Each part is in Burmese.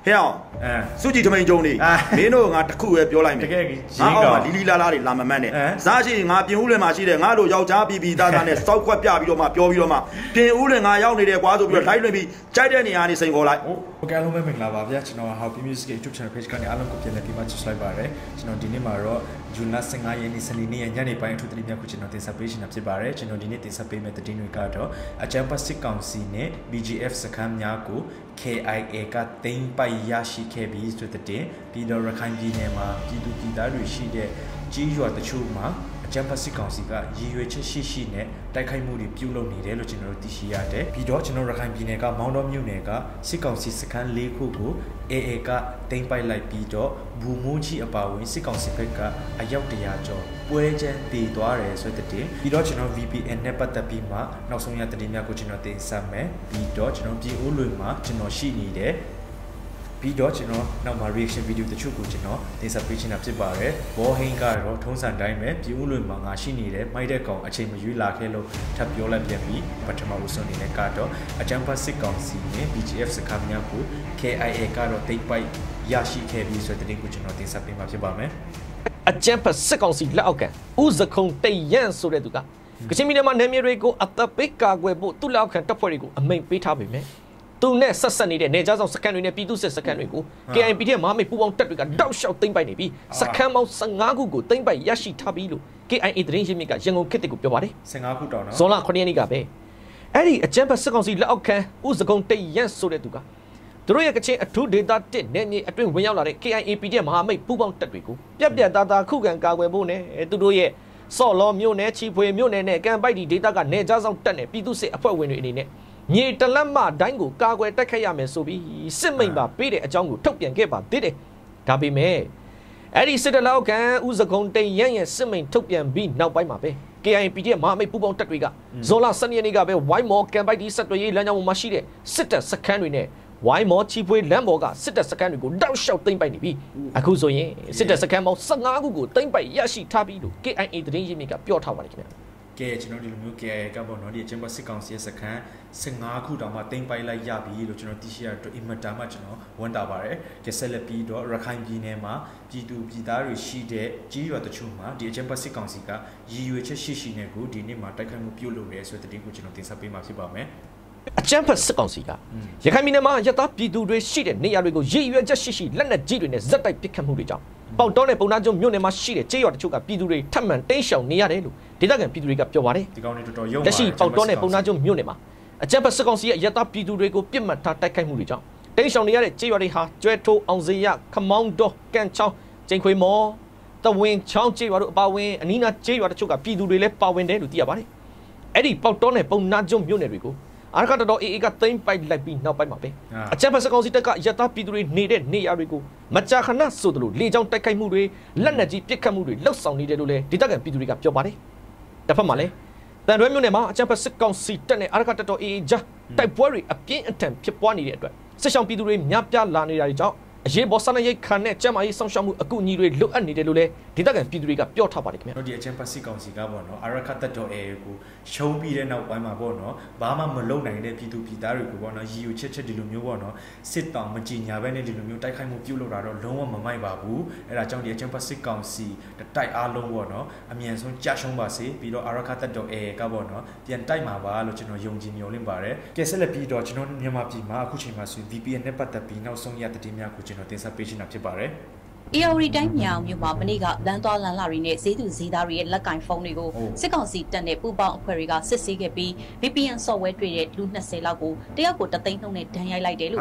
Hell, Suji to make Johnny. Mino got a cool like me. Lila Lamamane. Zaji, Ula Machine, Nalo Yautabi, Dana, South Quapioma, Pioma, Pin I only there was of your title be Chidani and saying, like, okay, I don't know how music YouTube channel page can Alan Copian much like Bare, Chino Dinimaro, Juna Sangay and Salini and Yanni Pine to the Miakuchino Tisapation of Sibare, Chino Diniti Sape Metadin Ricardo, a Champa Sikam Sine, BGF Sakam Yaku, KIA ka Ting Pai Yashi KB to the day, Pido Rakanji Nema, Pidu Kidaru Shide, Jiwa the Chuma, a Champa Sikam Sika, GUH Shishine, Takai Moody Pulo Nide, General Tishiate, Pido Chino Rakanjinega, Mount of Munega, Sikam Sisakan Lekugu, Eka, Ting Pai Lai Pido, Bumuji about Sikam Sipeka, Ayauteajo, Pueja, the Duares with the day, Pido Chino VPN Nepatapima, Nosonia Tadina Kuchinote Same, Pido Chino P. Uluma, Chino Shini, Pido Chino, now my reaction video the Chukuchino, this a preaching up Tibare, Bohengaro, Tons and Diamond, P. Uluma, Shini, my deco, a chamber you like hello, Tapiola Piami, Patama Uson in a carto, a jumper Sikam Sine, BGF Sakamyaku, KIA Caro, take by Yashi KB, so the Kuchino, this up in Mapibame. A jumper second seat lauka, Uzakon te yan so reduga. Kachimina Nemirego at the Pika Webo, two lauk and Toporigo, a main pit happy me. Two nets Sassani, Nejas of Sakani, Pidu Sakani, KMPD, Mammy Pubon Tapica, down shouting by Nebi, Sakamo Sangagu, thing by Yashi Tabilu, KI Drinjimika, Jango Kitiku Pawari, Sangaku, Sola Konianiga Bay. Eddie, a jumper second seat lauka, Uzakon te yan so reduga. The Royal Kache, a 2 day that did, then a twin Wayala, KIAPD, Mahame, Pubon Tapiku, Yabia Dada, Kugan Gawebone, to do ye. So long, Mune, cheap way, Mune, can buy the data, Nejas on Tane, Pidu a poor winner in it. Ye Talama, Dango, Kagwe, Takayam, Sobi, Simba, Pede, a jungle, Topian Geba, did it. Tabi me. Eddie said aloud, Uzaconte, Yang, Simming, Topian, be now by my bay. KIPD, Mahame, Pubon Tapiga, Zola, Sunny and Gabe, why more can buy the Saturday, Lana Machine, sit at secondary. Why more cheap way Lamboga, sit as a can go down shouting by Nibi. Akuzo ye, sit as a camel, Sangagu, think by Yashi Tabidu, KIA Drinjimika, pure tower. Gage, no Muke, Gabon, the Chamber Sikans, yes, a can, Sangaku, Dama, think by like Yabi, Luchino Tishia to Imatamachino, Wandabare, Kesela Pido, Rakan Ginema, Pidu Pidari, Shide, Giva the Chuma, the Chamber Sikansica, GUH Shishinegu, Dinima, Takamu Pulo race with the Dinkuchino Tisapima Sibame. A jumper Sikansica. Yakaminama, Yata Pidu, Shide, Nearigo, G, just Shishi, Lena Jirin, Zata Picamurija. Pautone, Ponajo, Munema, Shide, J or Chuka, Pidure, Taman, Tensha, Niarelu, Didagan Piduriga Piovare, the sheep, Pautone, Ponajo, Munema. A jumper Sikansia, Yata Pidurego, Pimata, Takamurija. Tensha, Niare, Jiariha, Joeto, Onzia, Commando, Canchow, Jenque Mo, the wing, Chow, J or Bawin, and Nina J or Chuka, Pidure, Pawin, Diabari. Eddie, Pautone, Ponajo, Munerigo. Arcado got time by like being now by Mape. A Champas Consitaka, Yata Piduri needed Niarigo, Machakana Sudru, Legion Takamuri, Lanaji Pikamuri, Losan needed Didagan Piduriga Piobari. The Pamale. Then Remunema, Champas Consitan, Arcado Eja, type worry, a pain attempt, Pipwani. Session Piduri, Nyapia Lani Rija, Je Bosana Canet, Jamai, Sanshamu, a good need look and needed Didagan Piduriga, Pure Tabarik. No, dear Champas Consigabo, Aracata to Ego, show me then out by my bono, Bama Malone and Pitu Pidarico, you Checha de Lumuano, sit down, Magina, Vene de Lumu, Takamu Pulo, Loma, Mamai Babu, and I joined the Champas Consi, the Tai Alon Wano, I mean, so Jashombasi, Pido Aracata do E Gabono, the Antaimaba, Locino Yonjin Yolimbare, Kesela Pido, Yamapima, Kuchimasu, VP and Nepatapina, Sonia Timia Kuchino, Tesapation of Tibare. Every time young, you Mamaniga, Landal and Larine, say to Zidari, Lakai Fonigo, second seat and a Puba Queriga, Sisigapi, VP and software traded Luna Selago, they are good at the Tane Tanya like they look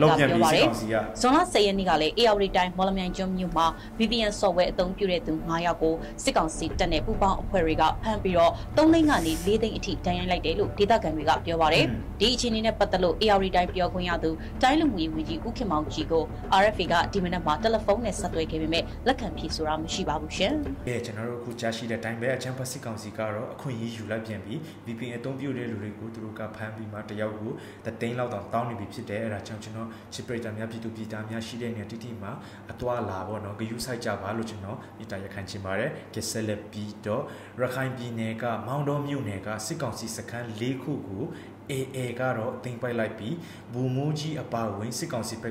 good. So not say any gale, every time Molamian Jum Yuma, VP and software don't curate to Mayago, second seat and a Puba Queriga, Pampiro, don't lingani, leading it Tanya like they look, Dida can we got your worry. Teaching in a patalo, every time you're going out to Tylum with you, Ukimau Chigo, RFiga, Dimina, telephone, Came Lakan Pisura Shibabushen. General Kuchashi, the time where Champasi Councicaro, a queen issue like PMB, VP at Tombu de Lurico, Turuka, Pambi, Matayagu, the Tain out of Town Bipsi there, a Chanchino, Chipreta Miapi to Pitamia, Shiden, Titima, Atua Lavo, no Gusai Java, Lucino, Itaya Canchimare, Kesele Pito, Rakan Binega, Moundo Munega, Sikansi Sakan, Lekugu, Garo, think by Lipi, Bumuji about Winsikansi Peka,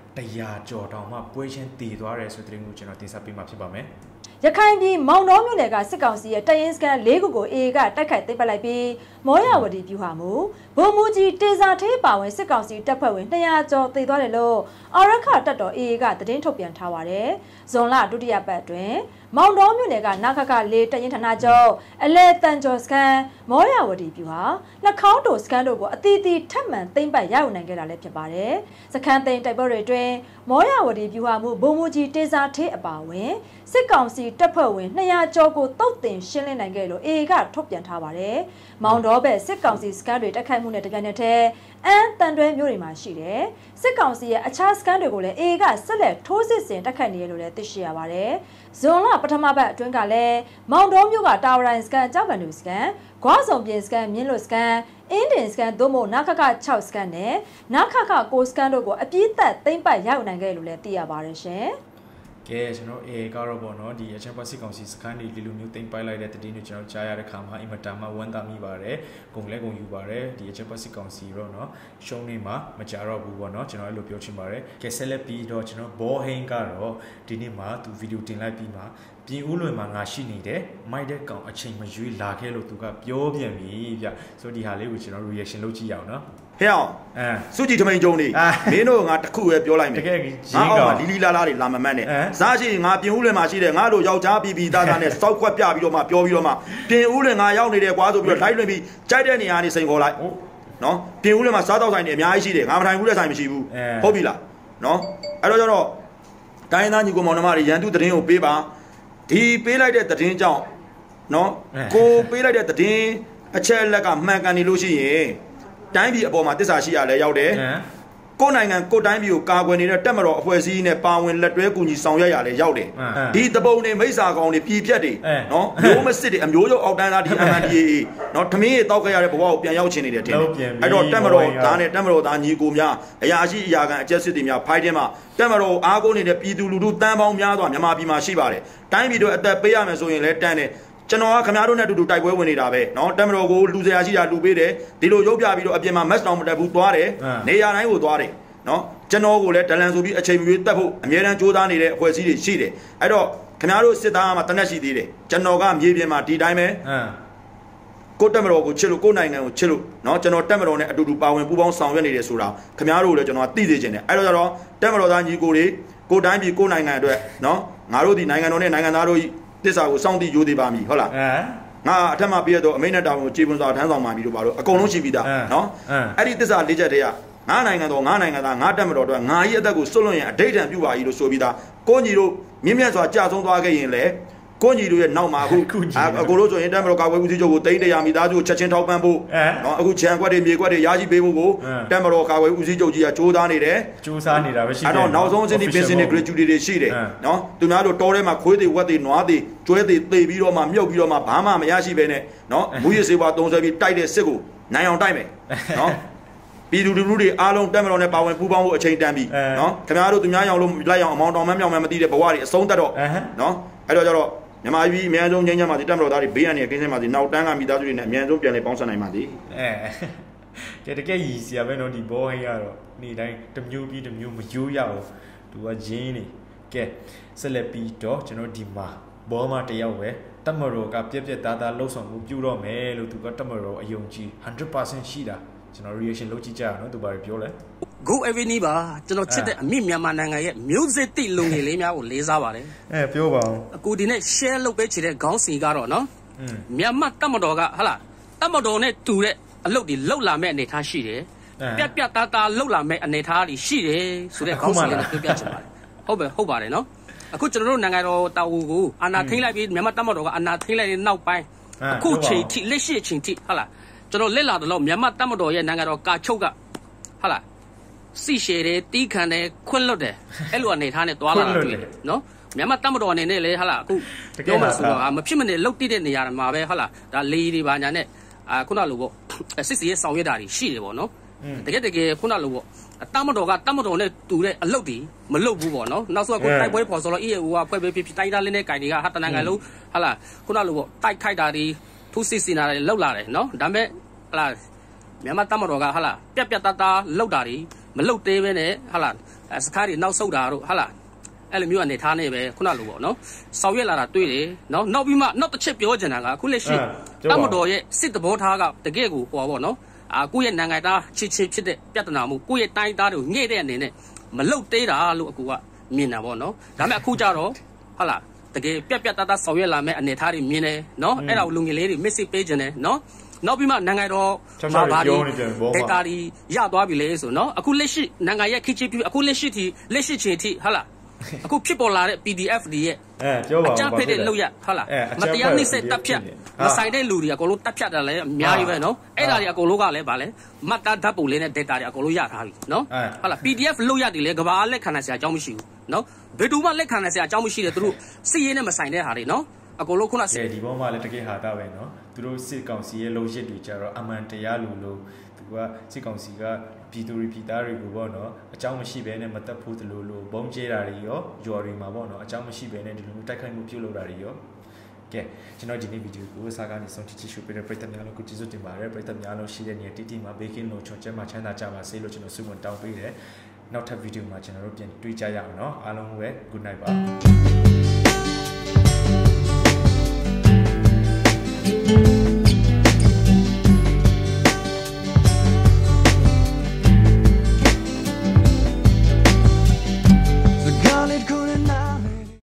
တရာကြော်တောင်မှပွဲချင်းတည်သွားတယ်ဆိုတဲ့သတင်းကိုကျွန်တော်တင်ဆက်ပေးမှာဖြစ်ပါမယ်ရခိုင်ပြည်မောင်တော်မြို့နယ်ကစစ်ကောင်စီရဲ့တရင်စကန်၄ခုကို AA ကတိုက်ခိုက်သိမ်းပိုက်လိုက်ပြီးမောရဝတီပြူဟာမူဘုံမူကြီးတေစာထေးပါဝင်စစ်ကောင်စီတပ်ဖွဲ့ဝင်200ကျော်သေသွားတယ်လို့အာရခတပ်တော် AA ကသတင်းထုတ်ပြန်ထားပါတယ်။ဇွန်လဒုတိယပတ်အတွင်းမောင်တော်မြို့နယ်ကနာခခ၄တရင်ဌာနချုပ်အလဲတန်ကျော်စကန်မောရဝတီပြူဟာနှခေါင်းတိုစကန်တို့ကိုအသီးသီးထပ်မံသိမ်းပိုက်ရယူနိုင်ခဲ့တာလည်းဖြစ်ပါတယ်။စခန်းသိမ်းတိုက်ပွဲတွေအတွင်းမောရဝတီပြူဟာမူဘုံမူကြီးတေစာထေးအပါဝင်စစ်ကောင်စီတပ်ဖွဲ့ဝင်200ကျော်ကိုတုတ်တင်ရှင်းလင်းနိုင်ခဲ့လို့ AA ကထုတ်ပြန်ထားပါတယ်။မောင်တော်ဘက်စစ်ကောင်စီစကန်တွေတိုက်ခိုက်မှုနဲ့တပြိုင်နက်တည်းအန်တန်တွဲမျိုးတွေမှာရှိတယ်။စစ်ကောင်စီရဲ့အခြားစကန်တွေကိုလည်း AA ကဆက်လက်ထိုးစစ်ဆင်တိုက်ခိုက်နေရလို့လည်းသိရှိရပါတယ်။ဇွန်လပထမပတ်အတွင်းကလည်းမောင်တော်မျိုးကတာဝရိုင်စကန်ကြောက်ဗန်လူစကန်ဂွားစုံပြင်စကန်မြင်းလွတ်စကန်အင်းတင်စကန်သို့မဟုတ်နာခခ6စကန်နဲ့နာခခ9စကန်တို့ကိုအပြည့်သက်သိမ်းပိုက်ရောက်နိုင်ခဲ့လို့လည်းသိရပါတယ်ရှင်။ကဲကျွန်တော် AA ကတော့ပေါ့နော်ဒီအချမ်းပတ်စစ်ကောင်စီစခန်းတွေဒီလိုမျိုးတင်ပိုက်လိုက်တဲ့တည်င်းတွေကျွန်တော်ကြားရတဲ့ခါမှာအင်မတန်မှဝမ်းသာမိပါတယ်ဂုဏ်လဲဂုဏ်ယူပါတယ်ဒီအချမ်းပတ်စစ်ကောင်စီတော့နော်ရှုံးနေမှာမကြတော့ဘူးပေါ့နော်ကျွန်တော်အဲ့လိုပြောချင်ပါတယ်ကဲဆက်လက်ပြီးတော့ကျွန်တော်ဘောဟိန်းကတော့ဒီနေ့မှာသူဗီဒီယိုတင်လိုက်ပြီးမှပြင်ဦးလွင်မှာငါရှိနေတယ်မိုက်တဲ့ကောင်အချိန်မရွေးလာခဲ့လို့သူကပြောပြန်ပြီဗျဆိုဒီဟာလေးကိုကျွန်တော် reaction လုပ်ကြည့်ရအောင်နော်ဟဲ့အောင်စုကြည်ထမိန်ကျုံနေမင်းတို့ငါတခုပဲပြောလိုက်မယ်တကယ်ကြီးငါအောက်မှာလီလီလာလာတွေလာမမတ်နဲ့စားရှိငါပြင်ဦးလွင်မှာရှိတယ်ငါတို့ယောက်ျားပြီးသားသားနဲ့စောက်ခွက်ပြပြီးတော့မှပြောပြီးတော့မှပြင်ဦးလွင်ငါရောက်နေတယ်ကွာဆိုပြီးတော့ live လွှင့်ပြီးကြိုက်တဲ့နေရာနေစိန်ခေါ်လိုက်နော်ပြင်ဦးလွင်မှာစားတော့ဆိုင်တွေအများကြီးရှိတယ်ငါမထိုင်ဘူးတဲ့ဆိုင်မရှိဘူးဟုတ်ပြီလားနော်အဲ့တော့ကျတော့တိုင်းသားညီကိုမောင်နှမတွေရန်သူသတင်းကိုပေးပါဒီပေးလိုက်တဲ့သတင်းကြောင့်နော်ကိုပေးလိုက်တဲ့သတင်းအချက်အလက်ကမှန်ကန်နေလို့ရှိရင်တိုင်းပြည်အပေါ်မှာတစ္ဆာရှိရလဲရောက်တယ်ကိုယ်နိုင်ငံကိုယ်တိုင်းပြည်ကိုကာကွယ်နေတဲ့တက်မတော်အဖွဲ့အစည်းနဲ့ပါဝင်လက်တွဲကူညီဆောင်ရွက်ရလဲရောက်တယ်ဒီတပုံတွေမိစ္ဆာကောင်တွေပြည်ဖြတ်တွေနော်မျိုးမစစ်တွေအမျိုးရုပ်အောက်တန်းသားဒီ MNDAA နော်ထမင်းရေတောက်ခဲ့ရတဲ့ဘဝကိုပြန်ရောက်ချင်နေတယ်ထင်တယ်အဲ့တော့တက်မတော်သားနဲ့တက်မတော်သားညီကိုများအရာရှိအရာခံအကျက်စစ်တွေများဖိုက်တင်မှာတက်မတော်အားကိုးနေတဲ့ပြည်သူလူထုတန်းပေါင်းများစွာမြန်မာပြည်မှာရှိပါတယ်တိုင်းပြည်တို့အသက်ပေးရမယ်ဆိုရင်လဲတန်းတယ်ကျွန်တော်ကခင်ဗျားတို့နဲ့အတူတူတိုက်ပွဲဝင်နေတာပဲเนาะတက်မတော်ကိုလူစရာရှိတာလူပေးတယ်ဒီလိုရုပ်ပြပြီးတော့အပြင်မှာ match တောင်မတက်ဘူးသွားတယ်နေရာတိုင်းကိုသွားတယ်เนาะကျွန်တော်ကိုလည်းဒလန်ဆိုပြီးအချိန်မရွေးတက်ဖို့အမြဲတမ်းကြိုးစားနေတဲ့အဖွဲ့အစည်းတွေရှိတယ်အဲ့တော့ခင်ဗျားတို့စစ်သားမှာတနက်ရှိသေးတယ်ကျွန်တော်ကမြေပြင်မှာဒီတိုင်းပဲကိုတက်မတော်ကိုချစ်လို့ကိုနိုင်ငံကိုချစ်လို့เนาะကျွန်တော်တက်မတော်နဲ့အတူတူပါဝင်ပူးပေါင်းဆောင်ရွက်နေတယ်ဆိုတာခင်ဗျားတို့လည်းကျွန်တော်ကသိစေချင်တယ်အဲ့တော့ကျတော့တက်မတော်သားညီကိုတွေကိုတိုင်းပြည်ကိုနိုင်ငံအတွက်เนาะငါတို့ဒီနိုင်ငံတော်နဲ့နိုင်ငံသားတို့တစ္ဆာကိုစောင့်တည်ယူသေးပါမည်ဟုတ်လားငါအထက်မှာပြည့်တော့အမိန့်နဲ့တောင်းကိုခြေပွန်စွာထမ်းဆောင်ပါပြီလို့ပါတော့အကုန်လုံးရှိပြီးသားနော်အဲ့ဒီတစ္ဆာ၄ချက်တည်းကငါနိုင်ငံတော်ငါနိုင်ငံသားငါတက်မတော်တော့ငါကြီးအသက်ကိုစွန့်လွတ်ရင်အဋိဌံပြုပါကြီးလို့ဆိုပြီးသားကိုညီတို့မြင့်မြတ်စွာကြာဆုံးသွားခဲ့ရင်လေကိုညီတို့ရဲ့နောက်မှာအခုအကုန်လုံးဆိုရင်တက်မတော်ကာကွယ်ဦးစီးချုပ်ကိုတိတ်တရားမိသားစုကိုချက်ချင်းထောက်ပံ့ဖို့နော်အခုခြံခွက်တွေမြေခွက်တွေရရှိပေးဖို့ကိုတက်မတော်ကာကွယ်ဦးစီးချုပ်ကြီးကကြိုးစားနေတယ်ကြိုးစားနေတာပဲရှိတယ်အဲ့တော့နောက်ဆုံးအဆင့်ဒီ business gratuity တွေရှိတယ်နော်သူများတို့တောထဲမှာခွေးတွေဝက်တွေနွားတွေကျွဲတွေသေပြီးတော့မှမြုပ်ပြီးတော့မှဘာမှမရရှိပဲနဲ့နော်မူရစေဝါသုံးဆွဲပြီးတိုက်တဲ့စစ်ကိုနိုင်အောင်တိုက်မယ်နော်ပြည်သူလူထုတွေအားလုံးတက်မတော်နဲ့ပါဝင်ပူးပေါင်းဖို့အချိန်တန်ပြီနော်ခင်ဗျားတို့သူများရောင်လို့လိုက်အောင်အမောင်းတောင်မှမြောင်မှမသိတဲ့ဘဝတွေအဆုံးသတ်တော့နော်အဲ့တော့ကျတော့မြန်မာပြည်အများဆုံးငြိမ်းချမ်းပါစေတက်မတော်သားတွေဘေးရန်နေကင်းစင်ပါစေနောက်တန်းကမိသားစုတွေနဲ့အများဆုံးပြန်လည်ပေါင်းစပ်နိုင်ပါစေတကယ်ရည်စရာပဲနော်ဒီဘောဟိကတော့နေ့တိုင်းတစ်မျိုးပြီးတစ်မျိုးမယိုးရအောင်သူကရင်းနေကဲဆက်လက်ပြီးတော့ကျွန်တော်ဒီမှာဘောမတယောက်ပဲတက်မတော်ကပြက်ပြက်သားသားလှုပ်ဆောင်မှုပြုတော့မယ်လို့သူကတက်မတော်အယုံကြည် 100% ရှိတာကျွန်တော် reaction လုပ်ကြည့်ကြရအောင်သူဘာပြောလဲ Go Avenue ပါကျွန်တော်ချစ်တဲ့အမိမြန်မာနိုင်ငံရဲ့မျိုးစစ်တိလုံငယ်လေးများကိုလေးစားပါတယ်ပြောပါဦးအခုဒီနေ့ share လုပ်ပေးချင်တဲ့ခေါင်းစဉ်ကတော့နော်မြန်မာတက်မတော်ကဟာလားတက်မတော်နဲ့တူတဲ့အလုပ်တွေလုပ်လာမဲ့အနေထားရှိတယ်ပြက်ပြက်သားသားလုပ်လာမဲ့အနေထားတွေရှိတယ်ဆိုတဲ့ခေါင်းစဉ်လေးပြောပြချင်ပါတယ်ဟုတ်ပါတယ်နော်အခုကျွန်တော်တို့နိုင်ငံတော်တာဝန်ကိုအာဏာထိန်းလိုက်ပြီးမြန်မာတက်မတော်ကအာဏာထိန်းလိုက်တဲ့နောက်ပိုင်းအခုချိန်ထိလက်ရှိချိန်ထိဟာလားကျွန်တော်လက်လာတော့မြန်မာတက်မတော်ရဲ့နိုင်ငံတော်ကာချုပ်ကဟာလားစီရှယ်တယ်တီးခံတယ်ခွင့်လွတ်တယ်အဲ့လိုအနေထားနဲ့တွာလာတာတွေ့တယ်နော်မြန်မာတက်မတော်အနေနဲ့လေဟာလားအခုပြောမှဆိုတော့မဖြစ်မနေလှုပ်တိတဲ့နေရာမှာပဲဟာလားဒါလေးတွေပါညာနဲ့ခုနလိုပေါ့စစ်စီရဲ့ဆောင်ရွက်တာတွေရှိတယ်ပေါ့နော်တကယ်ခုနလိုပေါ့တက်မတော်ကတက်မတော်နဲ့တူတဲ့အလုပ်တွေမလုပ်ဘူးပေါ့နော်နောက်ဆုံးကတိုက်ပွဲပေါ်ဆိုတော့ EAO ကဖွဲ့ပေးဖြစ်တိုင်းသားလင်းတဲ့ဂိုင်တွေကဟာတနင်္ဂနွေလုံးဟာလားခုနလိုပေါ့တိုက်ခိုက်တာတွေထိုးစစ်စင်တာတွေလောက်လာတယ်နော်ဒါပေမဲ့ဟာလားမြန်မာတက်မတော်ကဟာလားပြက်ပြက်သားသားလောက်တာတွေမလုတ်သေးပဲနဲ့ဟာလားစကားတွေနောက်ဆုတ်တာတို့ဟာလားအဲ့လိုမျိုးအနေထားနေပဲခုနလိုပေါ့နော်ဆောင်ရွက်လာတာတွေ့တယ်နော်နောက်ပြီးမှနောက်တစ်ချက်ပြောချင်တာကအခုလက်ရှိတမတော်ရဲ့စစ်တဘောထားကတကယ်ကိုဟောပေါ့နော်ကိုယ့်ရဲ့နိုင်ငံသားချစ်ဖြစ်တဲ့ပြဿနာမှုကိုယ့်ရဲ့တိုင်းသားတွေကိုညှိတဲ့အနေနဲ့မလုတ်သေးတာလို့အခုကမြင်တာပေါ့နော်ဒါပေမဲ့အခုကြတော့ဟာလားတကယ်ပြတ်သားဆောင်ရွက်လာမဲ့အနေထားတွေမြင်တယ်နော်အဲ့ဒါကိုလူငယ်လေးတွေ message ပေးခြင်းတယ်နော်နောက်ပြီးမှနိုင်ငံတော်ဘာတွေ data တွေရသွားပြီလေဆိုနော်အခုလက်ရှိနိုင်ငံရဲ့ KGP အခုလက်ရှိချိန်ထိဟာလားအခုဖြစ်ပေါ်လာတဲ့ PDF တွေရဲ့ပြောပါဦးအကြမ်းဖက်တဲ့လောက်ရဟာလားမတရားနှိပ်စက်တပ်ဖြတ်မဆိုင်တဲ့လူတွေအကုန်လုံးတပ်ဖြတ်တယ်လည်းအများကြီးပဲနော်အဲ့ဒါတွေအကုန်လုံးကလည်းဗာလဲမှတ်သားဓာတ်ပုံလေးနဲ့ data တွေအကုန်လုံးရထားပြီနော်ဟာလား PDF လောက်ရတယ်လေကဘာလက်ခံနိုင်စရာအကြောင်းမရှိဘူးနော်ဘယ်သူမှလက်ခံနိုင်စရာအကြောင်းမရှိတယ်သူတို့စစ်ရေးနဲ့မဆိုင်တဲ့ဟာတွေနော်အကုန်လုံးခုနဒီဘောမှာလည်းတကယ်ဟာတာပဲနော်သူတို့စစ်ကောင်စီရဲ့လုံရစ်တွေကြတော့အမှန်တရားလို့သူကစစ်ကောင်စီကပြည်သူပြည်သားတွေကိုပေါ့နော်အကြောင်းမရှိဘဲနဲ့မတက်ဖို့တလို့ဘုံကျဲတာတွေရောဂျော်တွေမှာပေါ့နော်အကြောင်းမရှိဘဲနဲ့ဒီလိုမျိုးတိုက်ခိုက်မှုပြုလုပ်တာတွေရောကဲကျွန်တော်ဒီနေ့ဗီဒီယိုကိုစာကနေဆုံးကြည့်ရှုပေးတဲ့ပရိသတ်များလို့ကိုကျေးဇူးတင်ပါတယ်ပရိသတ်များလို့ရှိတဲ့နေရာတိတိမှာဘေးကင်းလို့ချော်ကျဲမှာချမ်းသာကြပါစေလို့ကျွန်တော်ဆုမွန်တောင်းပေးတယ်နောက်ထပ်ဗီဒီယိုမှာကျွန်တော်တို့ပြန်တွေ့ကြရအောင်နော်အားလုံးပဲ good night ပါ